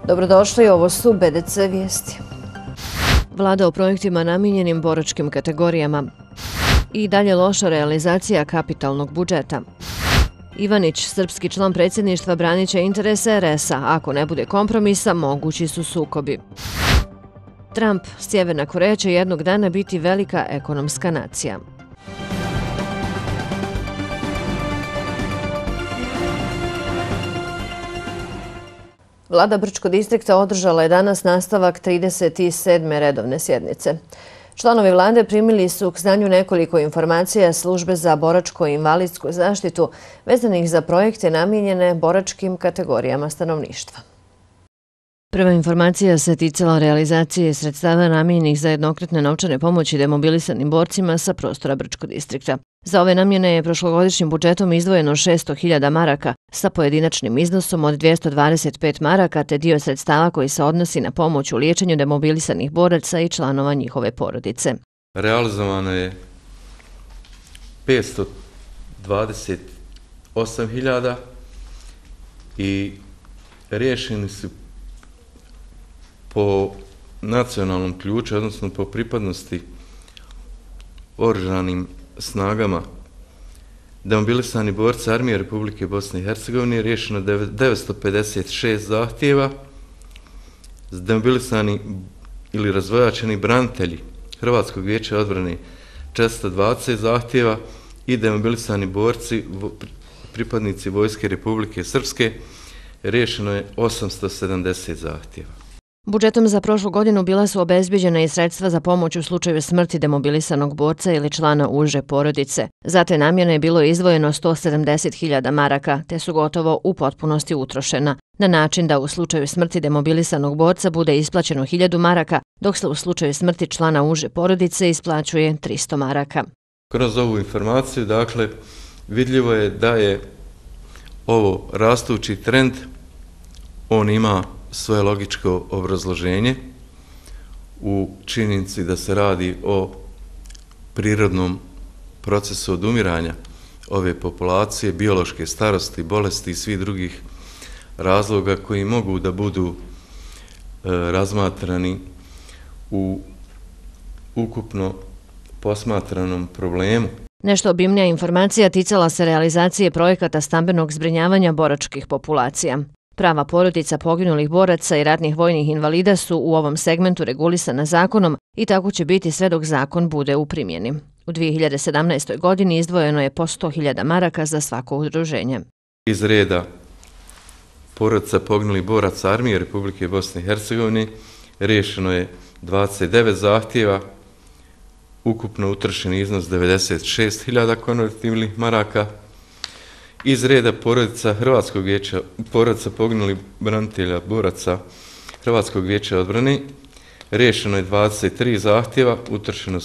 Dobrodošli, ovo su BDC vijesti. Vlada o projektima namijenjenim boračkim kategorijama. I dalje loša realizacija kapitalnog budžeta. Ivanić, srpski član predsjedništva, branit će interese RS-a. Ako ne bude kompromisa, mogući su sukobi. Trump, Sjeverna Koreja će jednog dana biti velika ekonomska nacija. Vlada Brčkog distrikta održala je danas nastavak 37. redovne sjednice. Članovi vlade primili su k znanju nekoliko informacija službe za boračko-invalidsku zaštitu vezanih za projekte namijenjene boračkim kategorijama stanovništva. Prva informacija se ticala realizacije sredstava namijenjenih za jednokratne novčane pomoći demobilisanim borcima sa prostora Brčkog distrikta. Za ove namjene je prošlogodišnjim budžetom izdvojeno 600.000 maraka sa pojedinačnim iznosom od 225 maraka te dio sredstava koji se odnosi na pomoć u liječenju demobilisanih boraca i članova njihove porodice. Realizovano je 528.000 i riješeni su po nacionalnom ključu, odnosno po pripadnosti oružanim snagama demobilisani borci Armije Republike Bosne i Hercegovine, riješeno 956 zahtjeva, demobilisani ili razvojačeni branitelji Hrvatskog vijeća odbrane 420 zahtjeva i demobilisani borci, pripadnici Vojske Republike Srpske, riješeno je 870 zahtjeva. Budžetom za prošlu godinu bila su obezbijeđena i sredstva za pomoć u slučaju smrti demobilisanog borca ili člana uže porodice. Za te namjene je bilo izdvojeno 170.000 maraka, te su gotovo u potpunosti utrošena, na način da u slučaju smrti demobilisanog borca bude isplaćeno 1.000 maraka, dok se u slučaju smrti člana uže porodice isplaćuje 300 maraka. Kroz ovu informaciju, dakle, vidljivo je da je ovo rastući trend, on ima svoje logičko obrazloženje u činjenici da se radi o prirodnom procesu odumiranja ove populacije, biološke starosti, bolesti i svih drugih razloga koji mogu da budu razmatrani u ukupno posmatranom problemu. Nešto obimnija informacija ticala se realizacije projekata stambenog zbrinjavanja boračkih populacija. Prava porodica poginulih boraca i ratnih vojnih invalida su u ovom segmentu regulisana zakonom i tako će biti sve dok zakon bude u primjeni. U 2017. godini izdvojeno je po 100.000 maraka za svako udruženje. Iz reda porodica poginulih boraca Armije Republike Bosne i Hercegovine riješeno je 29 zahtjeva, ukupno utrošen iznos 96.000 konvertibilnih maraka. Iz reda porodica Hrvatskog vijeća, porodica poginulih branitelja boraca Hrvatskog vijeća odbrane, riješeno je 23 zahtjeva, utrošeno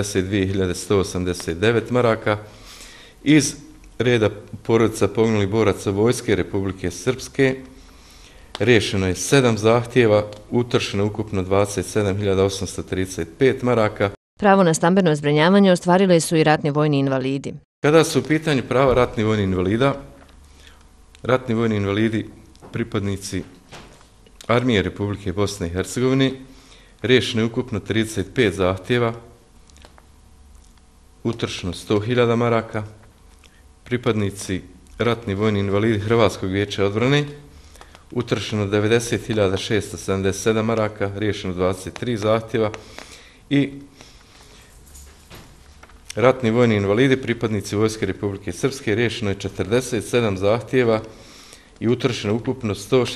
72.189 maraka. Iz reda porodica poginulih boraca Vojske Republike Srpske, riješeno je 7 zahtjeva, utrošeno ukupno 27.835 maraka. Pravo na stambeno zbrinjavanje ostvarili su i ratni vojni invalidi. Kada su u pitanju prava ratnih vojnih invalida, ratni vojni invalidi, pripadnici Armije Republike Bosne i Hercegovine, riješeno je ukupno 35 zahtjeva, utrošeno 100.000 maraka, pripadnici ratni vojni invalidi Hrvatskog vijeća odbrane, utrošeno 90.677 maraka, riješeno 23 zahtjeva i ratni vojni invalidi, pripadnici Vojske Republike Srpske, riješeno je 47 zahtjeva i utrošeno ukupno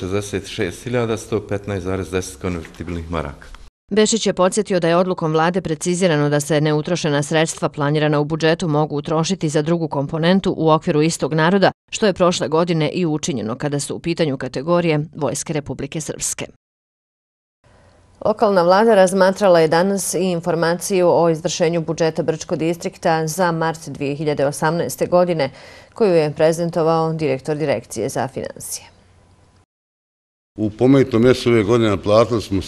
166.115,10 konvertibilnih maraka. Bešić je podsjetio da je odlukom vlade precizirano da se neutrošena sredstva planirana u budžetu mogu utrošiti za drugu komponentu u okviru istog naroda, što je prošle godine i učinjeno kada su u pitanju kategorije Vojske Republike Srpske. Lokalna vlada razmatrala je danas i informaciju o izvršenju budžeta Brčkog distrikta za mart 2018. godine, koju je prezentovao direktor Direkcije za finansije. U pomenutom mjesecu ove godine naplatili smo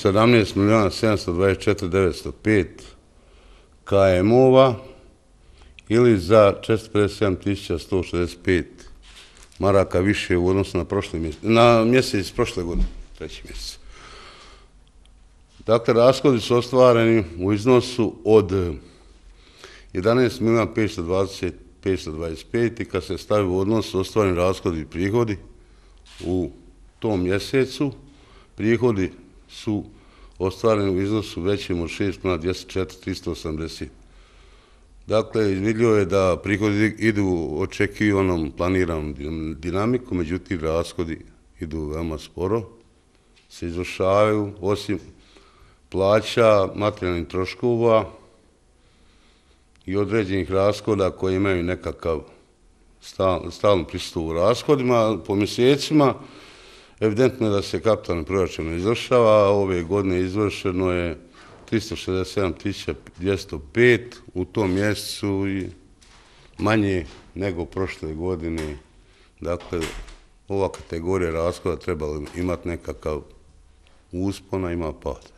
17.724.905 KM-ova ili za 457.165 maraka više u odnosu na mjesec prošle godine, treći mjesec. Dakle, rashodi su ostvareni u iznosu od 11.525.525 i kad se stavi u odnos ostvareni rashodi i prihodi u tom mjesecu, prihodi su ostvareni u iznosu većem od 6.204.380. Dakle, vidljivo je da prihodi idu očekivanom planiranom dinamiku, međutim, rashodi idu veoma sporo, se izvršavaju, osim plaća, materijalnih troškova i određenih rashoda koji imaju nekakav stalno pristup u rashodima po mjesecima. Evidentno je da se kapitalni proračun ne izvršava, a ove godine izvršeno je 367.205 u tom mjesecu i manje nego prošle godine. Dakle, ova kategorija rashoda trebala imati nekakav uspon, a ima pad.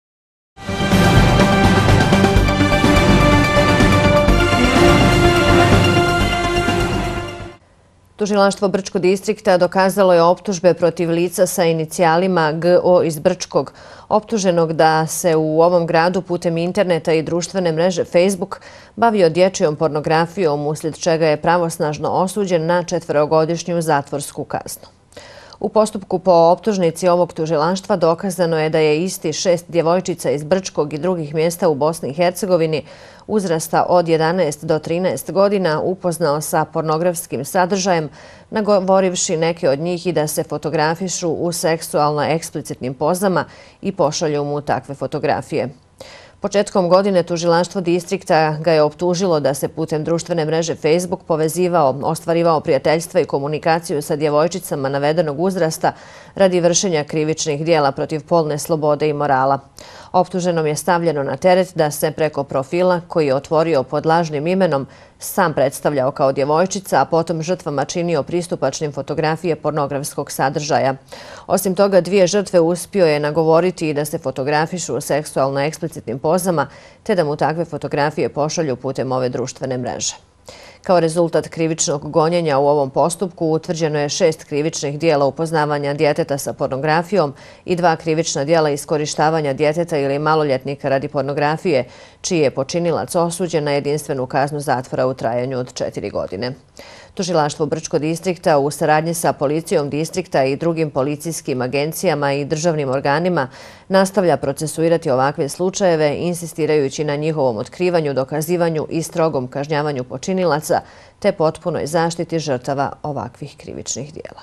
Tužilaštvo Brčkog distrikta dokazalo je optužbe protiv lica sa inicijalima GO iz Brčkog, optuženog da se u ovom gradu putem interneta i društvene mreže Facebook bavio dječjom pornografijom, uslijed čega je pravosnažno osuđen na 4-godišnju zatvorsku kaznu. U postupku po optužnici ovog tužilaštva dokazano je da je isti 6 djevojčica iz Brčkog i drugih mjesta u Bosni i Hercegovini uzrasta od 11 do 13 godina upoznao sa pornografskim sadržajem, nagovorivši neke od njih i da se fotografišu u seksualno eksplicitnim pozama i pošalju mu takve fotografije. Početkom godine tužilaštvo distrikta ga je optužilo da se putem društvene mreže Facebook povezivao, ostvarivao prijateljstva i komunikaciju sa djevojčicama navedenog uzrasta radi vršenja krivičnih dijela protiv polne slobode i morala. Optuženom je stavljeno na teret da se preko profila koji je otvorio pod lažnim imenom sam predstavljao kao djevojčica, a potom žrtvama činio pristupačnim fotografije pornografskog sadržaja. Osim toga, 2 žrtve uspio je nagovoriti i da se fotografišu u seksualno eksplicitnim pozama, te da mu takve fotografije pošalju putem ove društvene mreže. Kao rezultat krivičnog gonjenja u ovom postupku utvrđeno je 6 krivičnih dijela upoznavanja djeteta sa pornografijom i 2 krivična dijela iskorištavanja djeteta ili maloljetnika radi pornografije, čiji je počinilac osuđen na jedinstvenu kaznu zatvora u trajanju od 4 godine. Tužilaštvo Brčkog distrikta u saradnji sa policijom distrikta i drugim policijskim agencijama i državnim organima nastavlja procesuirati ovakve slučajeve, insistirajući na njihovom otkrivanju, dokazivanju i strogom kažnjavanju počinilaca te potpunoj zaštiti žrtava ovakvih krivičnih dijela.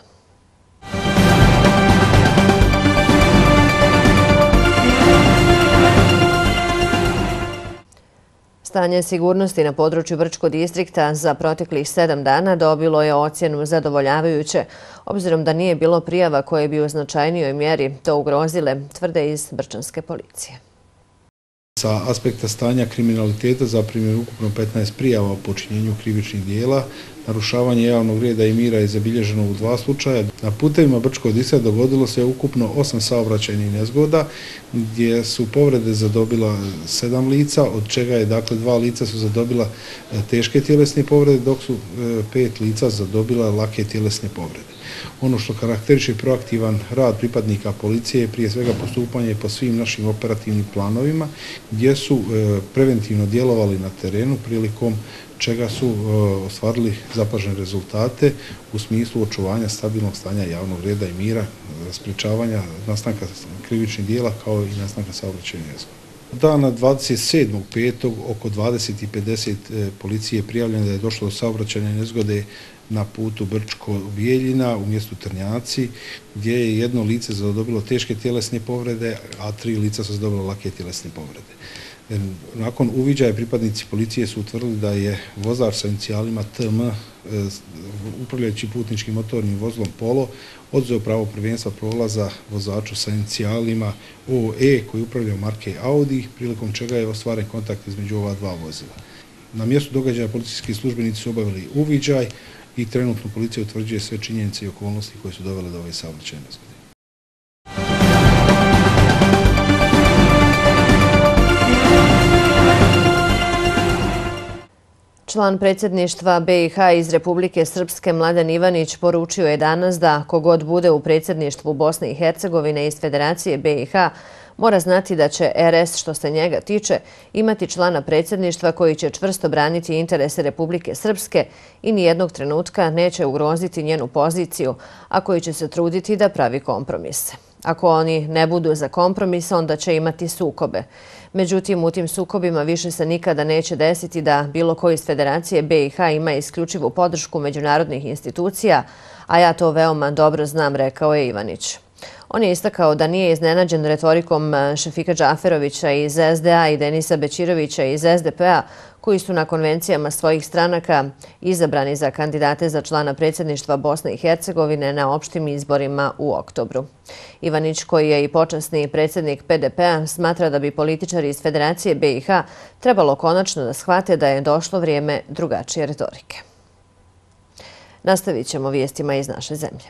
Stanje sigurnosti na području Brčkog distrikta za proteklih 7 dana dobilo je ocjenu zadovoljavajuće, obzirom da nije bilo prijava koje bi u značajnijoj mjeri to ugrozile, tvrde iz brčanske policije. Sa aspekta stanja kriminaliteta zaprimljeno ukupno 15 prijava o počinjenju krivičnih dijela. Narušavanje javnog reda i mira je zabilježeno u 2 slučaja. Na putevima Brčkog distrikta dogodilo se ukupno 8 saobraćajnih nezgoda gdje su povrede zadobila 7 lica, od čega je 2 lica su zadobila teške tjelesne povrede, dok su 5 lica zadobila lake tjelesne povrede. Ono što karakteriše proaktivan rad pripadnika policije je prije svega postupanje po svim našim operativnim planovima gdje su preventivno djelovali na terenu prilikom čega su ostvarili zapažene rezultate u smislu očuvanja stabilnog stanja javnog reda i mira, sprječavanja nastanka krivičnih dijela kao i nastanka saobraćajnih nezgoda. Dana 27.5. oko 20:50 policije je prijavljeno da je došlo do saobraćajne nezgode na putu Brčko-Bijeljina u mjestu Trnjaci, gdje je jedno lice zadobilo teške tjelesne povrede, a 3 lica su zadobila lake tjelesne povrede. Nakon uviđaja pripadnici policije su utvrdili da je vozač sa inicijalima TM, upravljajući putničkim motornim vozilom Polo, oduzeo pravo prvenstva prolaza vozaču sa inicijalima OE koji upravljao marke Audi, prilikom čega je ostvaren kontakt između ova 2 vozila. Na mjestu događaja policijski službenici su obavili uviđaj i trenutno policija utvrđuje sve činjenice i okolnosti koje su dovele do ove saobraćajne nezgode. Član predsjedništva BiH iz Republike Srpske Mladen Ivanić poručio je danas da kogod bude u predsjedništvu Bosne i Hercegovine iz Federacije BiH Mora znati da će RS, što se njega tiče, imati člana predsjedništva koji će čvrsto braniti interese Republike Srpske i nijednog trenutka neće ugroziti njenu poziciju, a koji će se truditi da pravi kompromise. Ako oni ne budu za kompromis, onda će imati sukobe. Međutim, u tim sukobima više se nikada neće desiti da bilo ko iz Federacije BiH ima isključivu podršku međunarodnih institucija, a ja to veoma dobro znam, rekao je Ivanić. On je istakao da nije iznenađen retorikom Šefika Džaferovića iz SDA i Denisa Bećirovića iz SDP-a, koji su na konvencijama svojih stranaka izabrani za kandidate za člana predsjedništva Bosne i Hercegovine na opštim izborima u oktobru. Ivanić, koji je i počasni predsjednik PDP-a, smatra da bi političari iz Federacije BiH trebalo konačno da shvate da je došlo vrijeme drugačije retorike. Nastavit ćemo vijestima iz naše zemlje.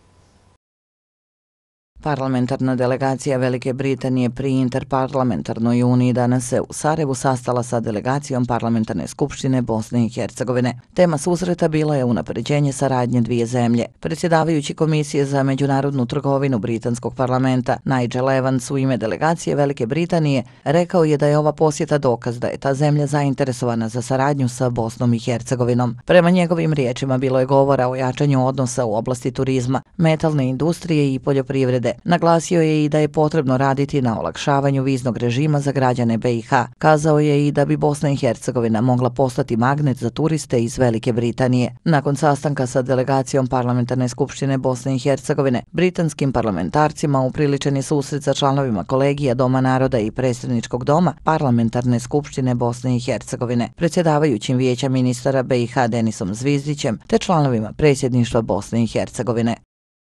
Parlamentarna delegacija Velike Britanije pri Interparlamentarnoj uniji danas se u Sarajevu sastala sa delegacijom Parlamentarne skupštine Bosne i Hercegovine. Tema susreta bila je unapređenje saradnje dvije zemlje. Predsjedavajući Komisije za međunarodnu trgovinu Britanskog parlamenta Nigel Evans u ime delegacije Velike Britanije rekao je da je ova posjeta dokaz da je ta zemlja zainteresovana za saradnju sa Bosnom i Hercegovinom. Prema njegovim riječima bilo je govora o jačanju odnosa u oblasti turizma, metalne industrije i poljoprivrede. Naglasio je i da je potrebno raditi na olakšavanju viznog režima za građane BiH. Kazao je i da bi Bosna i Hercegovina mogla postati magnet za turiste iz Velike Britanije. Nakon sastanka sa delegacijom Parlamentarne skupštine Bosne i Hercegovine, britanskim parlamentarcima upriličen je susret sa članovima kolegija Doma naroda i predstavničkog doma Parlamentarne skupštine Bosne i Hercegovine, predsjedavajućim vijeća ministara BiH Denisom Zvizdićem te članovima predsjedništva Bosne i Hercegovine.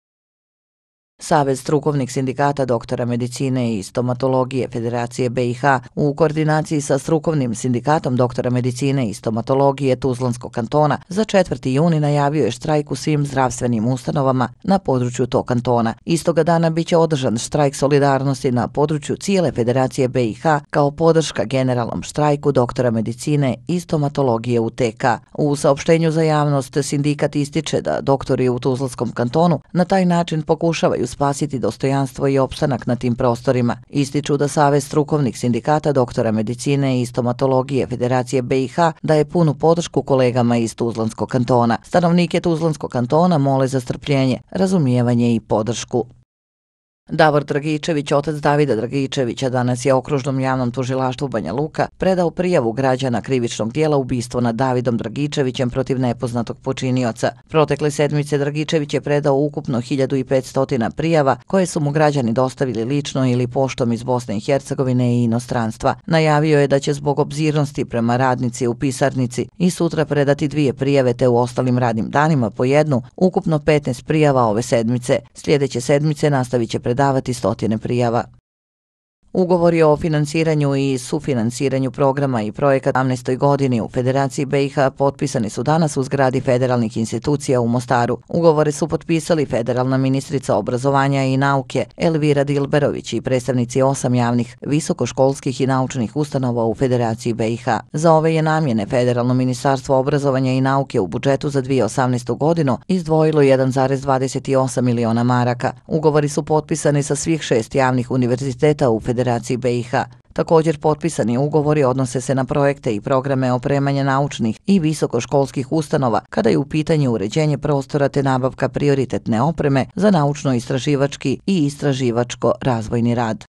Savez strukovnih sindikata doktora medicine i stomatologije Federacije BiH u koordinaciji sa strukovnim sindikatom doktora medicine i stomatologije Tuzlanskog kantona za 4. juni najavio je štrajk u svim zdravstvenim ustanovama na području tog kantona. Istoga dana biće održan štrajk solidarnosti na području cijele Federacije BiH kao podrška generalnom štrajku doktora medicine i stomatologije u TK. U saopštenju za javnost sindikat ističe da doktori u Tuzlanskom kantonu na taj način pokušavaju spasiti dostojanstvo i opstanak na tim prostorima. Ističu da Savez strukovnih sindikata doktora medicine i stomatologije Federacije BiH daje punu podršku kolegama iz Tuzlanskog kantona. Stanovnike Tuzlanskog kantona mole za strpljenje, razumijevanje i podršku. Davor Dragičević, otac Davida Dragičevića, danas je Okružnom javnom tužilaštvu Banja Luka predao prijavu građana krivičnog dijela ubistvo nad Davidom Dragičevićem protiv nepoznatog počinioca. Protekle sedmice Dragičević je predao ukupno 1500 prijava koje su mu građani dostavili lično ili poštom iz Bosne i Hercegovine i inostranstva. Najavio je da će zbog obzirnosti prema radnici u pisarnici i sutra predati 2 prijave te u ostalim radnim danima po jednu, ukupno 15 prijava ove sedmice. Sljedeće sedmice nastavit će predavati 100 prijava. Ugovori o financiranju i sufinansiranju programa i projekata 17. godini u Federaciji BiH potpisani su danas u zgradi federalnih institucija u Mostaru. Ugovore su potpisali federalna ministrica obrazovanja i nauke Elvira Dilberović i predstavnici 8 javnih visokoškolskih i naučnih ustanova u Federaciji BiH. Za ove je namjene Federalno ministarstvo obrazovanja i nauke u budžetu za 2018. godinu izdvojilo 1,28 miliona maraka. Ugovori su potpisani sa svih 6 javnih univerziteta u Federaciji BiH. Također potpisani ugovori odnose se na projekte i programe opremanja naučnih i visokoškolskih ustanova kada je u pitanju uređenje prostora te nabavka prioritetne opreme za naučno-istraživački i istraživačko-razvojni rad.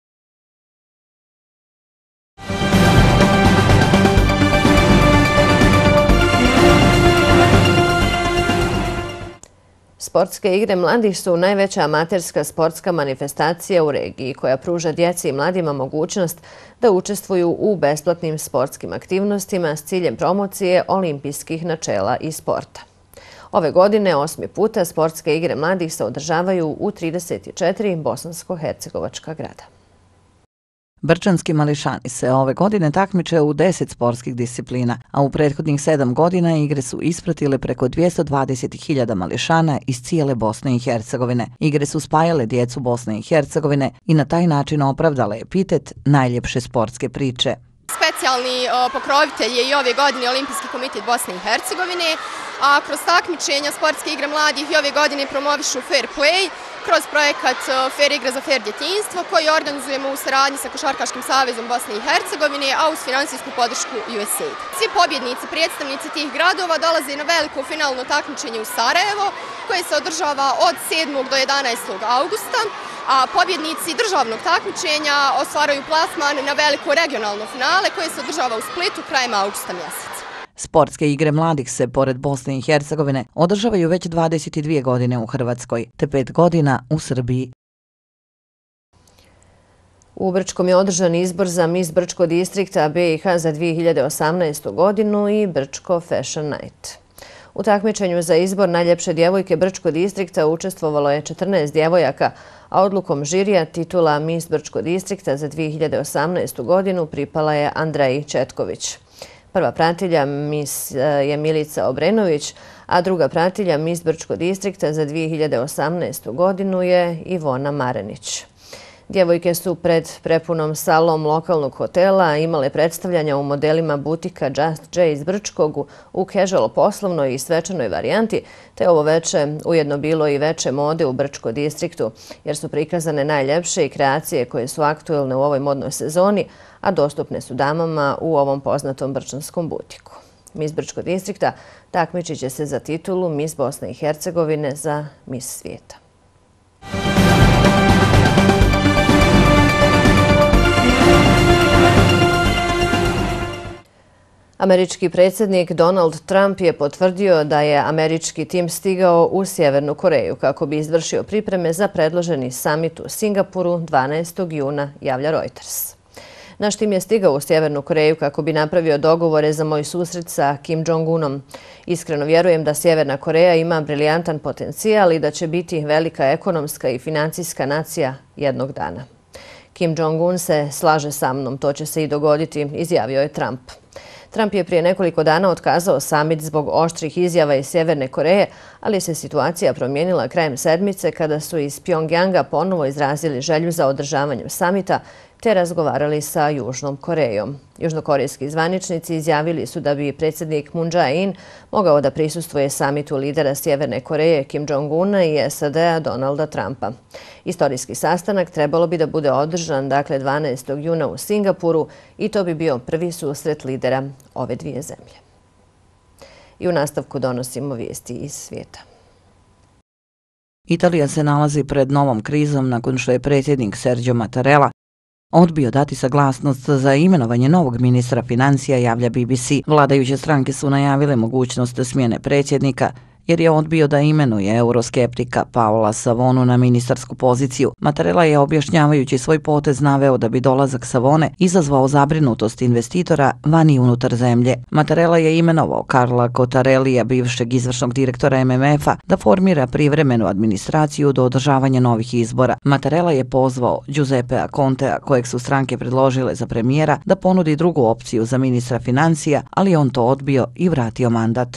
Sportske igre mladih su najveća amaterska sportska manifestacija u regiji koja pruža djeci i mladima mogućnost da učestvuju u besplatnim sportskim aktivnostima s ciljem promocije olimpijskih načela i sporta. Ove godine 8. puta sportske igre mladih se održavaju u 34 bosansko-hercegovačka grada. Brčanski mališani se ove godine takmiče u 10 sportskih disciplina, a u prethodnih 7 godina igre su ispratile preko 220.000 mališana iz cijele Bosne i Hercegovine. Igre su spajale djecu Bosne i Hercegovine i na taj način opravdale epitet najljepše sportske priče. Specijalni pokrovitelj je i ove godine Olimpijski komitet Bosne i Hercegovine, a kroz takmičenja sportske igre mladih i ove godine promovišu fair play, kroz projekat Fer igra za fer djetinjstvo koji organizujemo u saradnji sa Košarkaškim savezom Bosne i Hercegovine, a uz finansijsku podršku USAID. Svi pobjednici, predstavnici tih gradova dolaze na veliko finalno takmičenje u Sarajevo koje se održava od 7. do 11. augusta, a pobjednici državnog takmičenja ostvaruju plasman na veliko regionalno finale koje se održava u Splitu krajem augusta mjeseca. Sportske igre mladih se, pored Bosne i Hercegovine, održavaju već 22 godine u Hrvatskoj, te 5 godina u Srbiji. U Brčkom je održan izbor za Miss Brčko distrikta BiH za 2018. godinu i Brčko Fashion Night. U takmičenju za izbor najljepše djevojke Brčko distrikta učestvovalo je 14 djevojaka, a odlukom žirija titula Miss Brčko distrikta za 2018. godinu pripala je Andreji Četković. Prva pratilja Miss je Milica Obrenović, a druga pratilja Miss Brčko distrikta za 2018. godinu je Ivona Marenić. Djevojke su pred prepunom salom lokalnog hotela imale predstavljanja u modelima butika Just J iz Brčkog u casual poslovnoj i svečanoj varijanti, te ovo veče ujedno bilo i veče mode u Brčko distriktu, jer su prikazane najljepše i kreacije koje su aktuelne u ovoj modnoj sezoni, a dostupne su damama u ovom poznatom brčanskom butiku. Miss Brčko distrikta takmičit će se za titulu Miss Bosne i Hercegovine za Miss svijeta. Američki predsjednik Donald Trump je potvrdio da je američki tim stigao u Sjevernu Koreju kako bi izvršio pripreme za predloženi samit u Singapuru 12. juna, javlja Reuters. Naš tim je stigao u Sjevernu Koreju kako bi napravio dogovore za moj susret sa Kim Jong-unom. Iskreno vjerujem da Sjeverna Koreja ima briljantan potencijal i da će biti velika ekonomska i financijska nacija jednog dana. Kim Jong-un se slaže sa mnom, to će se i dogoditi, izjavio je Trump. Trump je prije nekoliko dana otkazao samit zbog oštrih izjava iz Sjeverne Koreje, ali se situacija promijenila krajem sedmice kada su iz Pjongjanga ponovo izrazili želju za održavanjem samita te razgovarali sa Južnom Korejom. Južnokorejski zvaničnici izjavili su da bi predsjednik Moon Jae-in mogao da prisustvuje samitu lidera Sjeverne Koreje Kim Jong-una i SAD-a Donalda Trumpa. Istorijski sastanak trebalo bi da bude održan 12. juna u Singapuru i to bi bio prvi susret lidera ove dvije zemlje. I u nastavku donosimo vijesti iz svijeta. Italija se nalazi pred novom krizom nakon što je predsjednik Sergio Mattarella odbio dati saglasnost za imenovanje novog ministra financija, javlja BBC. Vladajuće stranke su najavile mogućnost smjene predsjednika jer je odbio da imenuje euroskeptika Paola Savonu na ministarsku poziciju. Mattarella je objašnjavajući svoj potez naveo da bi dolazak Savone izazvao zabrinutost investitora van i unutar zemlje. Mattarella je imenovao Carla Cottarellija, bivšeg izvršnog direktora MMF-a, da formira privremenu administraciju do održavanja novih izbora. Mattarella je pozvao Giuseppea Contea, kojeg su stranke predložile za premijera, da ponudi drugu opciju za ministra financija, ali on to odbio i vratio mandat.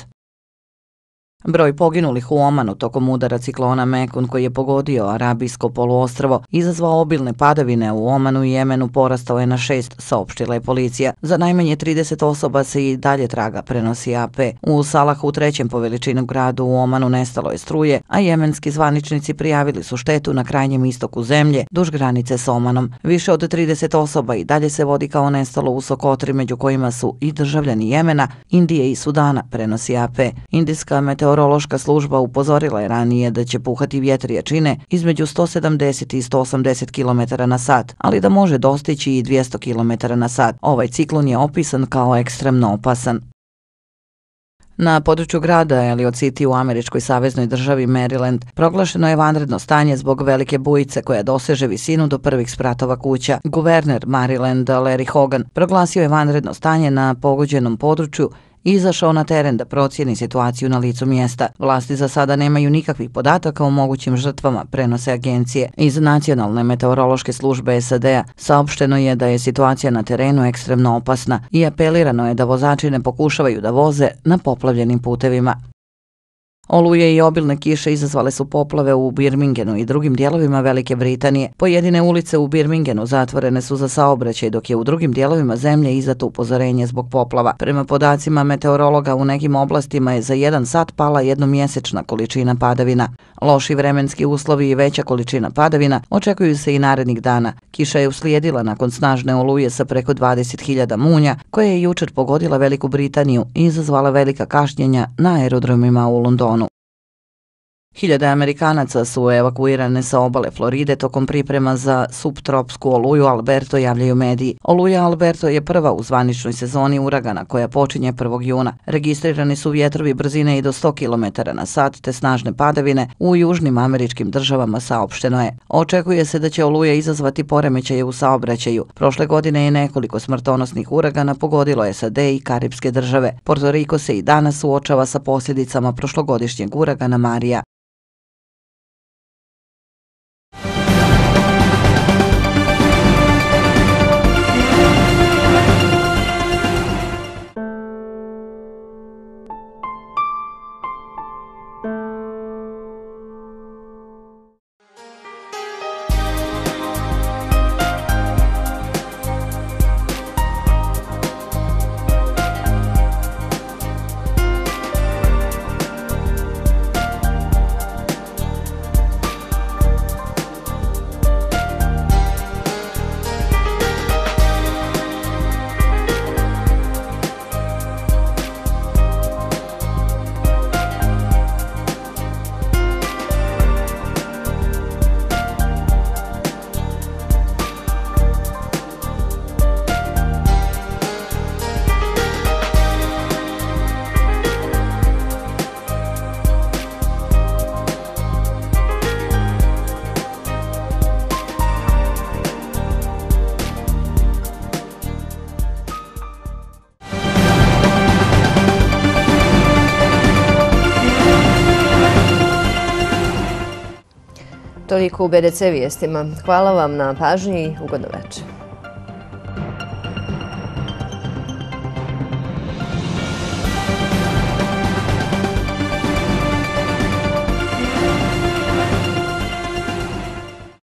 Broj poginulih u Omanu tokom udara ciklona Mekun koji je pogodio Arabijsko poluostrvo izazvao obilne padavine u Omanu i Jemenu porastao je na 6, saopštila je policija. Za najmanje 30 osoba se i dalje traga, prenosi AP. U Salahu, trećem po veličini gradu u Omanu, nestalo je struje, a jemenski zvaničnici prijavili su štetu na krajnjem istoku zemlje, duž granice s Omanom. Više od 30 osoba i dalje se vodi kao nestalo u Sokotri, među kojima su i državljani Jemena, Indije i Sudana, prenosi AP. Indijska meteorološka služba upozorila je ranije da će puhati vjetar jačine između 170 i 180 km na sat, ali da može dostići i 200 km na sat. Ovaj ciklon je opisan kao ekstremno opasan. Na području grada Elliot City u američkoj saveznoj državi Maryland proglašeno je vanredno stanje zbog velike bujice koja doseže visinu do prvih spratova kuća. Guverner Marylanda Larry Hogan proglasio je vanredno stanje na pogođenom području i izašao na teren da procijeni situaciju na licu mjesta. Vlasti za sada nemaju nikakvih podataka o mogućim žrtvama, prenose agencije. Iz Nacionalne meteorološke službe SAD-a saopšteno je da je situacija na terenu ekstremno opasna i apelirano je da vozači ne pokušavaju da voze na poplavljenim putevima. Oluje i obilne kiše izazvale su poplave u Birmingenu i drugim dijelovima Velike Britanije. Pojedine ulice u Birmingenu zatvorene su za saobraćaj, dok je u drugim dijelovima zemlje izdato upozorenje zbog poplava. Prema podacima meteorologa, u nekim oblastima je za 1 sat pala jednomjesečna količina padavina. Loši vremenski uslovi i veća količina padavina očekuju se i narednih dana. Kiša je uslijedila nakon snažne oluje sa preko 20.000 munja, koja je jučer pogodila Veliku Britaniju i izazvala velika kašnjenja na aerodromima u Londonu. Hiljade Amerikanaca su evakuirane sa obale Floride tokom priprema za subtropsku oluju Alberto, javljaju mediji. Oluja Alberto je prva u zvaničnoj sezoni uragana koja počinje 1. juna. Registrirani su vjetrovi brzine i do 100 km na sat te snažne padavine u južnim američkim državama, saopšteno je. Očekuje se da će oluja izazvati poremećaje u saobraćaju. Prošle godine je nekoliko smrtonosnih uragana pogodilo SAD i Karipske države. Porto Riko se i danas suočava sa posljedicama prošlogodišnjeg uragana Marija. Toliko u BDC vijestima. Hvala vam na pažnji i ugodno večer.